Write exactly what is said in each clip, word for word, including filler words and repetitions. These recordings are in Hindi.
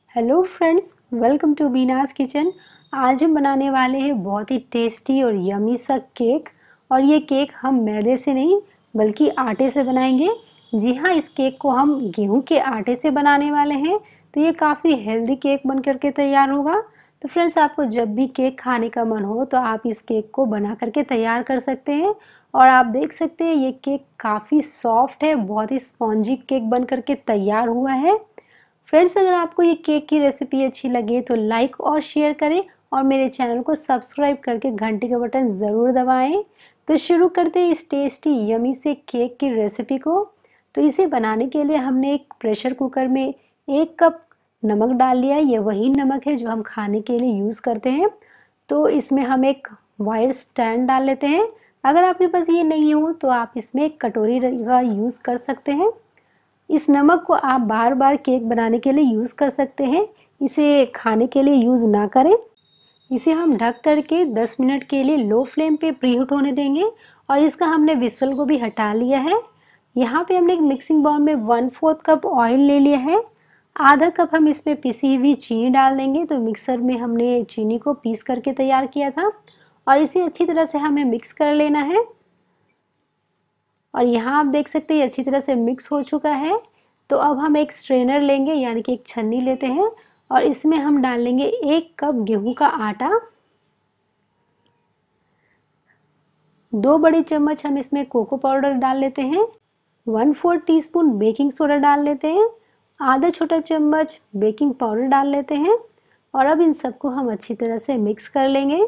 Hello friends, welcome to Beena's kitchen. आज हम बनाने वाले हैं बहुत ही टेस्टी और यमी सा केक। और ये केक हम मैदे से नहीं बल्कि आटे से बनाएंगे। जी हाँ, इस केक को हम गेहूं के आटे से बनाने वाले हैं, तो ये काफ़ी हेल्दी केक बन करके तैयार होगा। तो फ्रेंड्स, आपको जब भी केक खाने का मन हो तो आप इस केक को बना करके तैयार कर सकते हैं। और आप देख सकते हैं ये केक काफ़ी सॉफ्ट है, बहुत ही स्पॉन्जी केक बन करके तैयार हुआ है। फ्रेंड्स, अगर आपको ये केक की रेसिपी अच्छी लगे तो लाइक और शेयर करें और मेरे चैनल को सब्सक्राइब करके घंटी का बटन ज़रूर दबाएं। तो शुरू करते हैं इस टेस्टी यमी से केक की रेसिपी को। तो इसे बनाने के लिए हमने एक प्रेशर कुकर में एक कप नमक डाल लिया है। ये वही नमक है जो हम खाने के लिए यूज़ करते हैं। तो इसमें हम एक वायर स्टैंड डाल लेते हैं। अगर आपके पास ये नहीं हो तो आप इसमें एक कटोरी का यूज़ कर सकते हैं। इस नमक को आप बार बार केक बनाने के लिए यूज़ कर सकते हैं, इसे खाने के लिए यूज़ ना करें। इसे हम ढक करके दस मिनट के लिए लो फ्लेम पे प्रीहीट होने देंगे। और इसका हमने विसल को भी हटा लिया है। यहाँ पे हमने एक मिक्सिंग बाउल में वन फोर्थ कप ऑयल ले लिया है। आधा कप हम इसमें पिसी हुई चीनी डाल देंगे। तो मिक्सर में हमने चीनी को पीस करके तैयार किया था और इसे अच्छी तरह से हमें मिक्स कर लेना है। और यहाँ आप देख सकते हैं अच्छी तरह से मिक्स हो चुका है। तो अब हम एक स्ट्रेनर लेंगे, यानी कि एक छन्नी लेते हैं और इसमें हम डालेंगे एक कप गेहूं का आटा। दो बड़ी चम्मच हम इसमें कोको पाउडर डाल लेते हैं। One four teaspoon baking soda डाल लेते हैं। आधा छोटा चम्मच बेकिंग पाउडर डाल लेते हैं। और अब इन सबको हम अच्छी तरह से मिक्स कर लेंगे।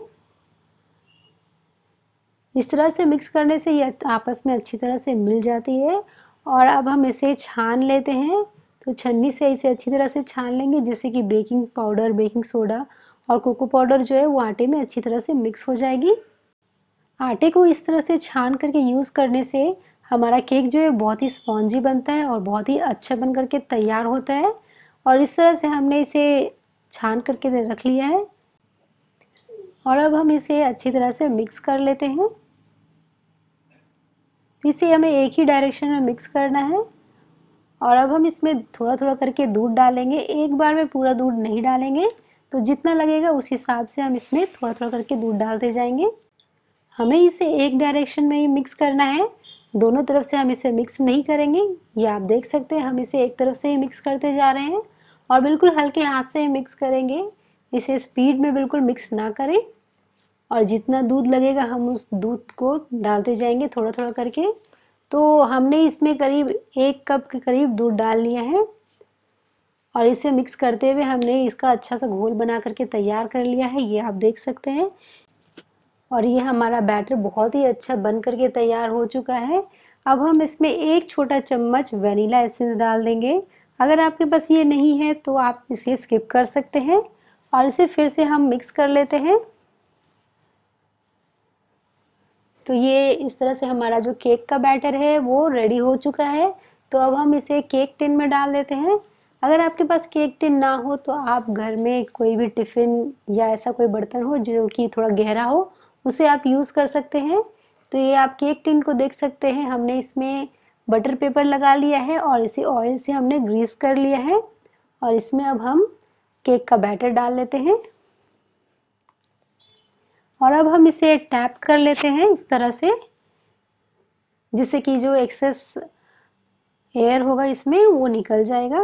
इस तरह से मिक्स करने से ये आपस में अच्छी तरह से मिल जाती है। और अब हम इसे छान लेते हैं। तो छन्नी से इसे अच्छी तरह से छान लेंगे, जिससे कि बेकिंग पाउडर, बेकिंग सोडा और कोको पाउडर जो है वो आटे में अच्छी तरह से मिक्स हो जाएगी। आटे को इस तरह से छान करके यूज़ करने से हमारा केक जो है बहुत ही स्पॉन्जी बनता है और बहुत ही अच्छा बन करके तैयार होता है। और इस तरह से हमने इसे छान करके रख लिया है। और अब हम इसे अच्छी तरह से मिक्स कर लेते हैं। इसे हमें एक ही डायरेक्शन में मिक्स करना है। और अब हम इसमें थोड़ा थोड़ा करके दूध डालेंगे, एक बार में पूरा दूध नहीं डालेंगे। तो जितना लगेगा उस हिसाब से हम इसमें थोड़ा थोड़ा करके दूध डालते जाएंगे। हमें इसे एक डायरेक्शन में ही मिक्स करना है, दोनों तरफ से हम इसे मिक्स नहीं करेंगे। ये आप देख सकते हैं हम इसे एक तरफ से ही मिक्स करते जा रहे हैं और बिल्कुल हल्के हाथ से ही मिक्स करेंगे। इसे स्पीड में बिल्कुल मिक्स ना करें। और जितना दूध लगेगा हम उस दूध को डालते जाएंगे थोड़ा थोड़ा करके। तो हमने इसमें करीब एक कप के करीब दूध डाल लिया है। और इसे मिक्स करते हुए हमने इसका अच्छा सा घोल बना करके तैयार कर लिया है, ये आप देख सकते हैं। और ये हमारा बैटर बहुत ही अच्छा बन करके तैयार हो चुका है। अब हम इसमें एक छोटा चम्मच वनीला एसेंस डाल देंगे। अगर आपके पास ये नहीं है तो आप इसे स्किप कर सकते हैं। और इसे फिर से हम मिक्स कर लेते हैं। तो ये इस तरह से हमारा जो केक का बैटर है वो रेडी हो चुका है। तो अब हम इसे केक टिन में डाल देते हैं। अगर आपके पास केक टिन ना हो तो आप घर में कोई भी टिफ़िन या ऐसा कोई बर्तन हो जो कि थोड़ा गहरा हो, उसे आप यूज़ कर सकते हैं। तो ये आप केक टिन को देख सकते हैं, हमने इसमें बटर पेपर लगा लिया है और इसे ऑयल से हमने ग्रीस कर लिया है। और इसमें अब हम केक का बैटर डाल लेते हैं। और अब हम इसे टैप कर लेते हैं इस तरह से, जिससे कि जो एक्सेस एयर होगा इसमें वो निकल जाएगा।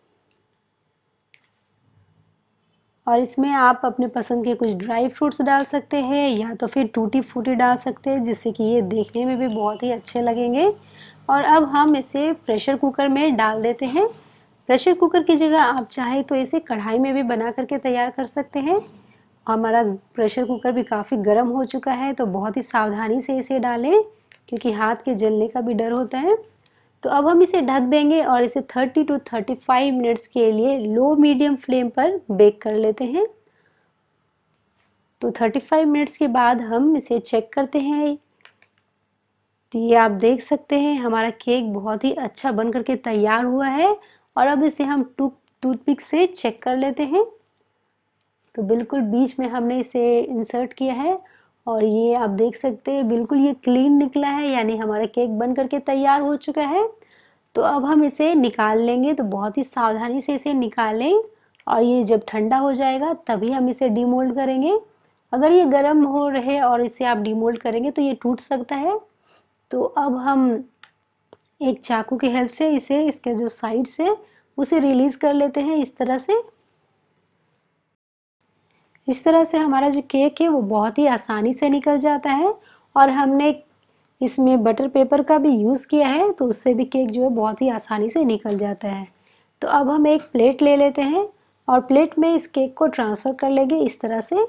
और इसमें आप अपने पसंद के कुछ ड्राई फ्रूट्स डाल सकते हैं या तो फिर टूटी फ्रूटी डाल सकते हैं, जिससे कि ये देखने में भी बहुत ही अच्छे लगेंगे। और अब हम इसे प्रेशर कुकर में डाल देते हैं। प्रेशर कुकर की जगह आप चाहे तो इसे कढ़ाई में भी बना करके तैयार कर सकते हैं। हमारा प्रेशर कुकर भी काफ़ी गर्म हो चुका है, तो बहुत ही सावधानी से इसे डालें, क्योंकि हाथ के जलने का भी डर होता है। तो अब हम इसे ढक देंगे और इसे तीस टू पैंतीस मिनट्स के लिए लो मीडियम फ्लेम पर बेक कर लेते हैं। तो पैंतीस मिनट्स के बाद हम इसे चेक करते हैं। तो ये आप देख सकते हैं हमारा केक बहुत ही अच्छा बन करके तैयार हुआ है। और अब इसे हम टूथ टूथपिक से चेक कर लेते हैं। तो बिल्कुल बीच में हमने इसे इंसर्ट किया है और ये आप देख सकते हैं बिल्कुल ये क्लीन निकला है, यानी हमारा केक बन करके तैयार हो चुका है। तो अब हम इसे निकाल लेंगे। तो बहुत ही सावधानी से इसे निकालें और ये जब ठंडा हो जाएगा तभी हम इसे डीमोल्ड करेंगे। अगर ये गर्म हो रहे और इसे आप डीमोल्ड करेंगे तो ये टूट सकता है। तो अब हम एक चाकू की हेल्प से इसे इसके जो साइड से उसे रिलीज कर लेते हैं इस तरह से। इस तरह से हमारा जो केक है वो बहुत ही आसानी से निकल जाता है और हमने इसमें बटर पेपर का भी यूज़ किया है तो उससे भी केक जो है बहुत ही आसानी से निकल जाता है। तो अब हम एक प्लेट ले लेते हैं और प्लेट में इस केक को ट्रांसफ़र कर लेंगे इस तरह से।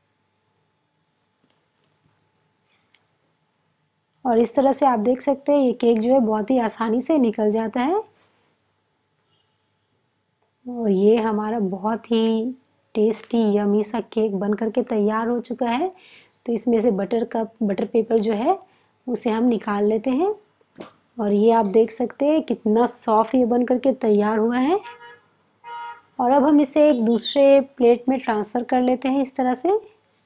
और इस तरह से आप देख सकते हैं ये केक जो है बहुत ही आसानी से निकल जाता है। और ये हमारा बहुत ही टेस्टी यमी सा केक बन करके तैयार हो चुका है। तो इसमें से बटर का बटर पेपर जो है उसे हम निकाल लेते हैं और ये आप देख सकते हैं कितना सॉफ्ट ये बन करके तैयार हुआ है। और अब हम इसे एक दूसरे प्लेट में ट्रांसफ़र कर लेते हैं इस तरह से।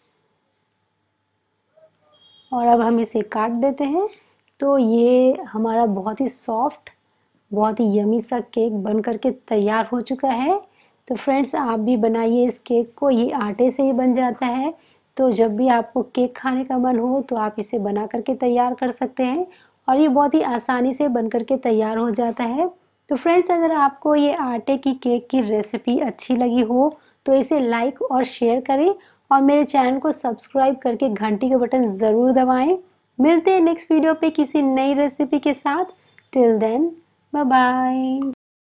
और अब हम इसे काट देते हैं। तो ये हमारा बहुत ही सॉफ्ट बहुत ही यमी सा केक बन करके तैयार हो चुका है। तो फ्रेंड्स आप भी बनाइए इस केक को, ये आटे से ही बन जाता है। तो जब भी आपको केक खाने का मन हो तो आप इसे बना करके तैयार कर सकते हैं और ये बहुत ही आसानी से बन करके तैयार हो जाता है। तो फ्रेंड्स अगर आपको ये आटे की केक की रेसिपी अच्छी लगी हो तो इसे लाइक और शेयर करें और मेरे चैनल को सब्सक्राइब करके घंटी का बटन ज़रूर दबाएं। मिलते हैं नेक्स्ट वीडियो पे किसी नई रेसिपी के साथ। Till then bye bye.